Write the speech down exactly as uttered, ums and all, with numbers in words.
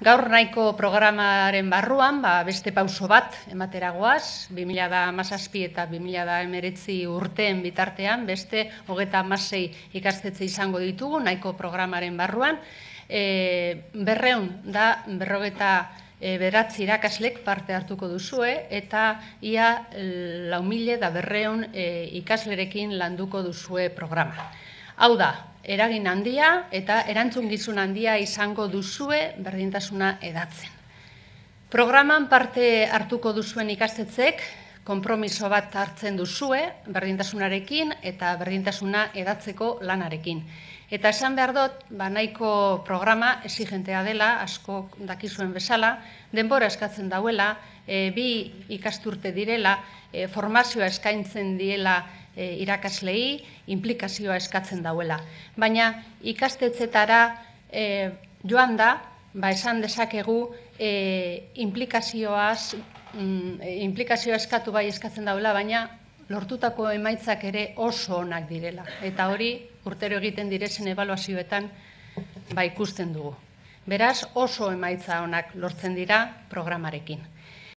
Gaur nahiko programaren barruan, ba, beste pauso bat emateragoaz, bi mila hamazazpi eta bi mila hemeretzi urteen bitartean, beste hogeita hamasei ikastetxe izango ditugu nahiko programaren barruan, e, berreun da berrogeta e, beratzi irakaslek parte hartuko duzue, eta ia lau mila da berreun e, ikaslerekin landuko duzue programa. Hau da, eragin handia eta erantzungizun handia izango duzue berdintasuna hedatzen. Programan parte hartuko duzuen ikastetxeek konpromiso bat hartzen duzue berdintasunarekin eta berdintasuna hedatzeko lanarekin. Eta esan behar dut, ba, nahiko programa exigentea dela, asko dakizuen bezala, denbora eskatzen dauela, e, bi ikasturte direla, e, formazioa eskaintzen diela e, irakaslei, implikazioa eskatzen dauela. Baina ikastetxetara e, joan da, ba, esan dezakegu e, implikazioaz, mm, implikazioa eskatu bai eskatzen dauela, baina lortutako emaitzak ere oso onak direla. Eta hori urtero egiten direzen ebaluazioetan ba, ikusten dugu. Beraz, oso emaitza onak lortzen dira programarekin.